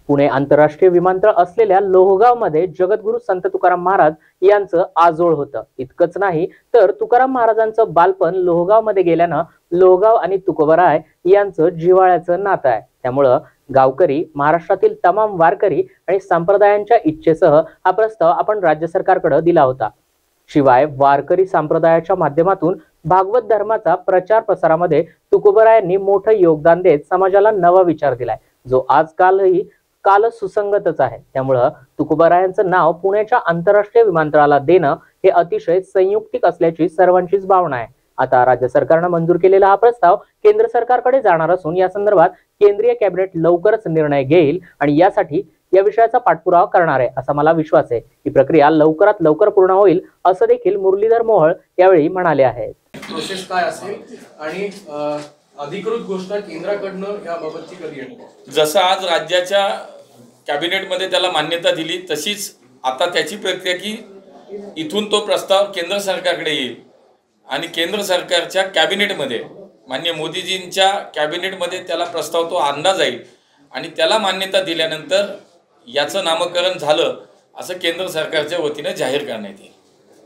पुणे आंतरराष्ट्रीय विमानतळ असलेल्या लोहगावमध्ये जगद्गुरू संत तुकाराम महाराज यांचं आजोळ होतं। इतकंच नाही तर तुकाराम महाराजांचं बालपण लोहगावमध्ये गेल्यानं लोहगाव आणि तुकोबराय यांचं जिव्हाळ्याचं नातं आहे। त्यामुळं गावकरी, महाराष्ट्रातील तमाम वारकरी आणि संप्रदायांच्या इच्छेसह हा प्रस्ताव आपण राज्य सरकारकडे दिला होता। शिवाय वारकरी संप्रदायाच्या माध्यमातून भागवत धर्माचा प्रचार प्रसारामध्ये तुकोबरायांनी मोठं योगदान देत समाजाला नवा विचार दिलाय, जो आजकालही काल सुसंगतच आहे। त्यामुळे तुकोबरायांचं नाव पुण्याच्या आंतरराष्ट्रीय विमानतळाला देणं हे अतिशय संयुक्तिक असल्याची सर्वांचीच भावना आहे। आता राज्य सरकारने मंजूर केलेला हा प्रस्ताव केंद्र सरकारकडे जाणार असून या संदर्भात केंद्रीय कॅबिनेट लवकरच निर्णय घेईल आणि यासाठी या विषयाचा पाठपुरावा करणार आहे असा मला विश्वास आहे। ही प्रक्रिया लवकरात लवकर पूर्ण होईल असं देखील मुरलीधर मोहोळ यावेळी म्हणाले आहेत। प्रोसेस काय असेल आणि अधिकृत घोषणा केंद्राकडनं याबाबतची कधी येणार? जसं आज राज्याच्या कॅबिनेटमध्ये त्याला मान्यता दिली तशीच आता त्याची प्रक्रिया की इथून तो प्रस्ताव केंद्र सरकारकडे येईल आणि केंद्र सरकारच्या कॅबिनेटमध्ये माननीय मोदीजींच्या कॅबिनेटमध्ये त्याला प्रस्ताव तो आणला जाईल आणि त्याला मान्यता दिल्यानंतर याचं नामकरण झालं असं केंद्र सरकारच्या वतीने जाहीर करण्यात येईल।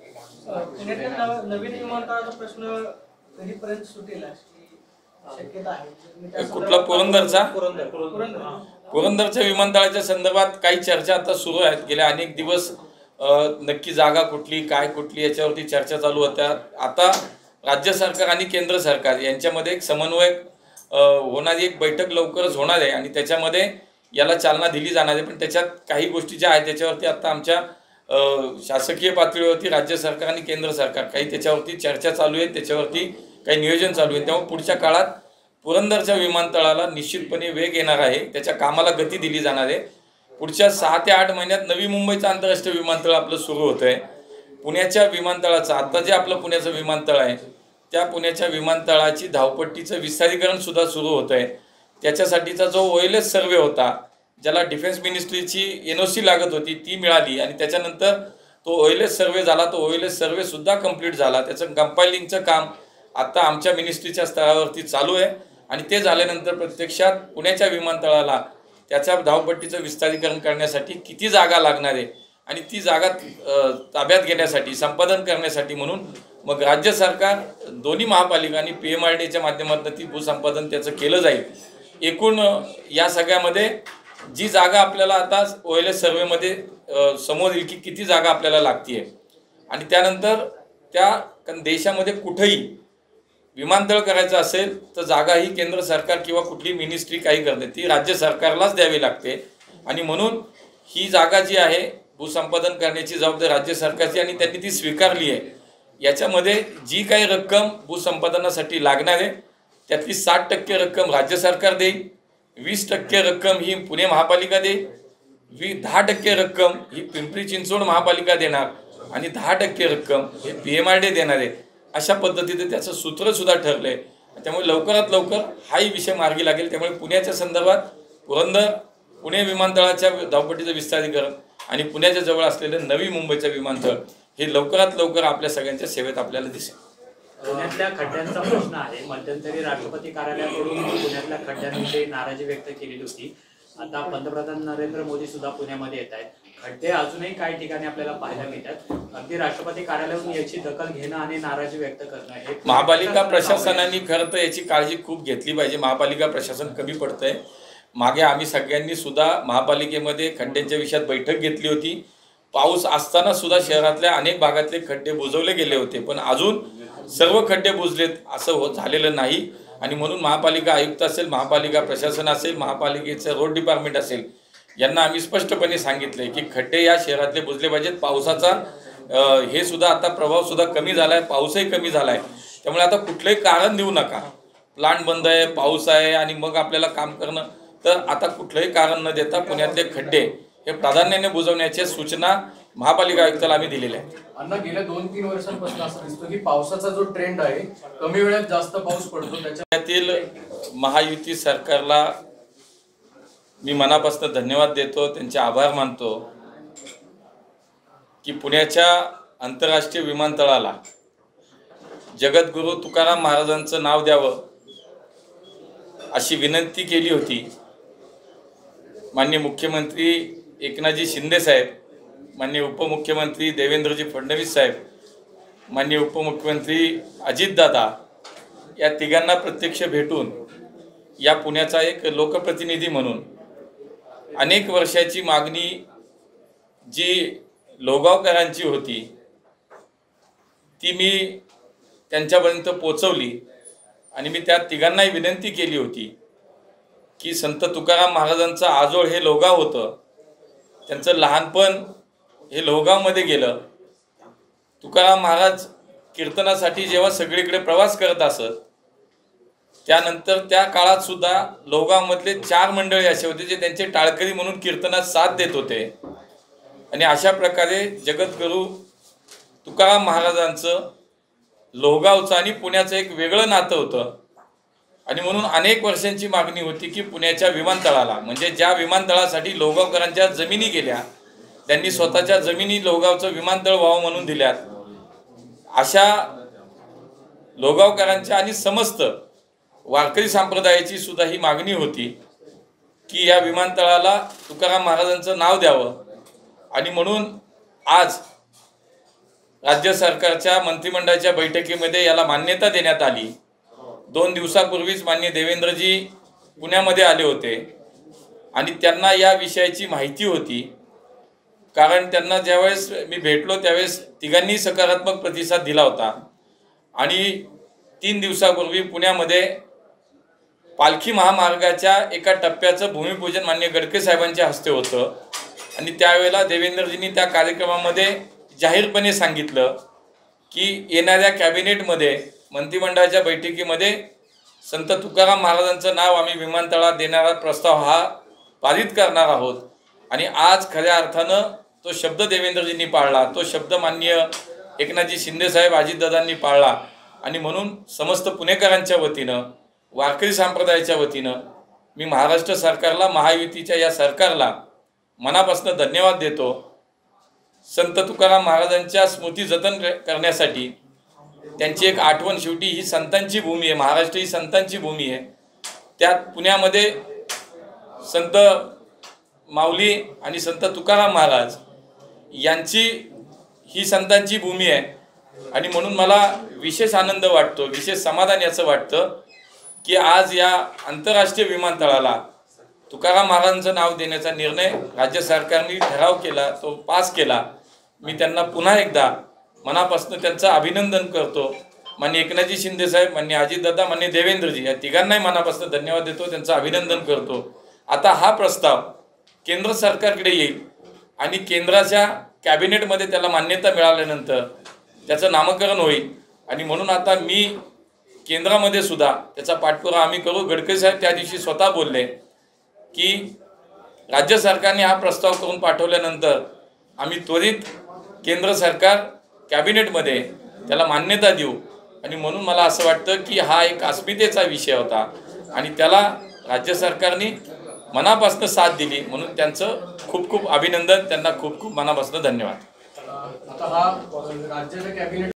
नवीन विमानतळाचा प्रश्न कधीपर्यंत सुटेल शक्यता आहे? कुठला? पुरंदरचा? पुरंदरच्या विमानतळाच्या संदर्भात काही चर्चा आता सुरू आहेत। गेल्या अनेक दिवस नक्की जागा कुठली, काय कुठली याच्यावरती चर्चा चालू होत्या। आता राज्य सरकार आणि केंद्र सरकार यांच्यामध्ये एक समन्वय होणारी एक बैठक लवकरच होणार आहे आणि त्याच्यामध्ये याला चालना दिली जाणार आहे। पण त्याच्यात काही गोष्टी ज्या आहेत त्याच्यावरती आता आमच्या शासकीय पातळीवरती राज्य सरकार आणि केंद्र सरकार काही त्याच्यावरती चर्चा चालू आहे, त्याच्यावरती काही नियोजन चालू आहे। त्यामुळे पुढच्या काळात पुरंदरच्या विमानतळाला निश्चितपणे वेग येणार आहे, त्याच्या कामाला गती दिली जाणार आहे। पुढच्या 6 ते 8 महिन्यात नवी मुंबईचं आंतरराष्ट्रीय विमानतळ आपलं सुरू होतं आहे। पुण्याच्या विमानतळाचं आता जे आपलं पुण्याचं विमानतळ आहे त्या पुण्याच्या विमानतळाची धावपट्टीचं विस्तारीकरण सुद्धा सुरू होतं आहे। त्याच्यासाठीचा जो OLS सर्वे होता, ज्याला डिफेन्स मिनिस्ट्रीची NOC लागत होती ती मिळाली आणि त्याच्यानंतर तो OLS सर्वे झाला। तो OLS सर्वे सुद्धा कंप्लीट झाला। त्याचं कंपायलिंगचं काम आता आमच्या मिनिस्ट्रीच्या स्तरावरती चालू आहे आणि ते झाल्यानंतर प्रत्यक्षात पुण्याच्या विमानतळाला त्याच्या धावपट्टीचं विस्तारीकरण करण्यासाठी किती जागा लागणार आहे आणि ती जागा ताब्यात घेण्यासाठी, संपादन करण्यासाठी म्हणून मग राज्य सरकार, दोन्ही महापालिका आणि PMRDAच्या माध्यमातून ती भूसंपादन त्याचं केलं जाईल। एकूण या सगळ्यामध्ये जी जागा आपल्याला आता OLS सर्वेमध्ये समोर येईल की किती जागा आपल्याला लागते आणि त्यानंतर त्या देशामध्ये कुठेही विमानतळ करायचं असेल तर जागा ही केंद्र सरकार किंवा कुठली मिनिस्ट्री काही करते, ती राज्य सरकारलाच द्यावी लागते आणि म्हणून ही जागा जी आहे भूसंपादन करण्याची जबाबदारी राज्य सरकारची आणि त्यांनी ती स्वीकारली आहे। याच्यामध्ये जी काही रक्कम भूसंपादनासाठी लागणार आहे त्यातली 60% रक्कम राज्य सरकार देईल, 20% रक्कम ही पुणे महापालिका देईल, 10% रक्कम ही पिंपरी चिंचवड महापालिका देणार आणि 10% रक्कम हे PMRDA देणार आहे। अशा पद्धतीने त्याचं सूत्र सुद्धा ठरलंय। त्यामुळे लवकरात लवकर हाही विषय मार्गी लागेल। त्यामुळे पुण्याच्या संदर्भात पुरंदर, पुणे विमानतळाच्या धावपट्टीचं विस्तारीकरण आणि पुण्याच्या जवळ असलेलं नवी मुंबईचं विमानतळ हे लवकरात लवकर आपल्या सगळ्यांच्या सेवेत आपल्याला दिसेल। पुण्यातल्या खड्ड्यांचा प्रश्न आहे। मध्यंतरी राष्ट्रपती कार्यालयाकडून पुण्यातल्या खड्ड्यांविषयी नाराजी व्यक्त केलेली होती। आता पंतप्रधान नरेंद्र मोदी सुद्धा पुण्यामध्ये येत आहेत। खड्डे अजूनही काही ठिकाणी आपल्याला पाहायला मिळतात। अगदी राष्ट्रपती कार्यालयातून याची दखल घेणं आणि नाराजी व्यक्त करणं हे महापालिका प्रशासनाने खरं तर याची काळजी खूप घेतली पाहिजे। महापालिका प्रशासन कमी पडतंय। मागे आम्ही सगळ्यांनी सुद्धा महापालिकेमध्ये खड्ड्यांच्या विषयात बैठक घेतली होती। पाऊस असताना सुद्धा शहरातल्या अनेक भागातले खड्डे बुजवले गेले होते, पण अजून सर्व खड्डे बुजलेत असं झालेलं नाही आणि म्हणून महापालिका आयुक्त असेल, महापालिका प्रशासन असेल, महापालिकेचं रोड डिपार्टमेंट असेल, यांना आम्ही स्पष्टपणे सांगितलंय की खड्डे या शहरातले बुजले पाहिजेत। पावसाचा हे सुद्धा आता प्रभाव सुद्धा कमी झालाय, पाऊसही कमी झालाय। त्यामुळे आता कुठलंही कारण देऊ नका, प्लांट बंद आहे, पाऊस आहे आणि मग आपल्याला काम करणं, तर आता कुठलंही कारण न देता पुण्यातले खड्डे हे प्राधान्याने बुजवण्याच्या सूचना महापालिका आयुक्ताला आम्ही दिलेल्या आहेत। अण्णा, गेल्या 2-3 वर्षांपासून असं दिसतो की पावसाचा जो ट्रेंड आहे, कमी वेळात जास्त पाऊस पडतो, त्यातील महायुती सरकारला मी मनापासून धन्यवाद देतो, त्यांचे आभार मानतो की पुण्याच्या आंतरराष्ट्रीय विमानतळाला जगद्गुरू तुकाराम महाराजांचं नाव द्यावं अशी विनंती केली होती माननीय मुख्यमंत्री एकनाथजी शिंदे साहेब, माननीय उपमुख्यमंत्री देवेंद्रजी फडणवीस साहेब, माननीय उपमुख्यमंत्री अजितदादा या तिघांना प्रत्यक्ष भेटून या पुण्याचा एक लोकप्रतिनिधी म्हणून अनेक वर्षाची मागणी जी लोहगावकरांची होती ती मी त्यांच्यापर्यंत पोचवली आणि मी त्या तिघांनाही विनंती केली होती की संत तुकाराम महाराजांचं आजोळ हे लोहगाव होतं, त्यांचं लहानपण हे लोहगावमध्ये गेलं. तुकाराम महाराज कीर्तनासाठी जेव्हा सगळीकडे प्रवास करत असत त्यानंतर त्या काळात सुद्धा लोहगावमधले 4 मंडळी असे होते जे त्यांचे टाळकरी म्हणून कीर्तनात साथ देत होते. आणि अशा प्रकारे जगद्गुरू तुकाराम महाराजांचं लोहगावचं आणि पुण्याचं एक वेगळं नातं होतं. आणि म्हणून अनेक वर्षांची मागणी होती की पुण्याच्या विमानतळाला, म्हणजे ज्या विमानतळासाठी लोहगावकरांच्या जमिनी गेल्या त्यांनी स्वतःच्या जमिनी लोहगावचं विमानतळ व्हावं म्हणून दिल्यात. अशा लोहगावकरांच्या आणि समस्त वारकरी संप्रदायाची सुद्धा ही मागणी होती की या विमानतळाला तुकाराम महाराजांचं नाव द्यावं. आणि म्हणून आज राज्य सरकारच्या मंत्रिमंडळाच्या बैठकीमध्ये याला मान्यता देण्यात आली. 2 दिवसापूर्वीच माननीय देवेंद्रजी पुण्यामध्ये आले होते आणि त्यांना या विषयाची माहिती होती, कारण त्यांना ज्यावेळेस मी भेटलो त्यावेळेस तिघांनी सकारात्मक प्रतिसाद दिला होता. आणि 3 दिवसापूर्वी पुण्यामध्ये पालखी महामार्गाच्या एका टप्प्याचं भूमिपूजन माननीय गडकरी साहेबांच्या हस्ते होतं. आणि त्यावेळेला देवेंद्रजींनी त्या कार्यक्रमामध्ये जाहीरपणे सांगितलं की येणाऱ्या कॅबिनेटमध्ये मंत्रिमंडळाच्या बैठकीमध्ये संत तुकाराम महाराजांचं नाव आम्ही विमानतळात देणारा प्रस्ताव हा पारित करणार आहोत. आणि आज खऱ्या अर्थानं तो शब्द देवेंद्रजींनी पाळला, तो शब्द माननीय एकनाथजी शिंदे साहेब अजितदादांनी पाळला. आणि म्हणून समस्त पुणेकरांच्या वतीनं, वारकरी संप्रदायाच्या वतीनं मी महाराष्ट्र सरकारला, महायुतीच्या या सरकारला मनापासून धन्यवाद देतो. संत तुकाराम महाराजांच्या स्मृती जतन करण्यासाठी त्यांची एक आठवण, शेवटी ही संतांची भूमी आहे, महाराष्ट्र ही संतांची भूमी आहे. त्यात पुण्यामध्ये संत माऊली आणि संत तुकाराम महाराज यांची ही संतांची भूमी आहे. आणि म्हणून मला विशेष आनंद वाटतो, विशेष समाधान याचं वाटतं की आज या आंतरराष्ट्रीय विमानतळाला तुकाराम महाराजांचं नाव देण्याचा निर्णय राज्य सरकारने ठराव केला, तो पास केला. मी त्यांना पुन्हा एकदा मनापासून त्यांचं अभिनंदन करतो. माननीय एकनाथजी शिंदे साहेब, माननीय अजितदादा, माननीय देवेंद्रजी या तिघांनाही मनापासून धन्यवाद देतो, त्यांचं अभिनंदन करतो. आता हा प्रस्ताव केंद्र सरकारकडे येईल आणि केंद्राच्या कॅबिनेटमध्ये त्याला मान्यता मिळाल्यानंतर त्याचं नामकरण होईल. आणि म्हणून आता मी केंद्रामध्ये सुद्धा त्याचा पाठपुरावा आम्ही करू. गडकरी साहेब त्या दिवशी स्वतः बोलले की राज्य सरकारने हा प्रस्ताव करून पाठवल्यानंतर आम्ही त्वरित केंद्र सरकार कॅबिनेटमध्ये त्याला मान्यता देऊ. आणि म्हणून मला असं वाटतं की हा एक अस्मितेचा विषय होता आणि त्याला राज्य सरकारने मनापासून साथ दिली, म्हणून त्यांचं खूप खूप अभिनंदन, त्यांना खूप खूप मनापासून धन्यवाद. आता हा राज्याच्या कॅबिनेट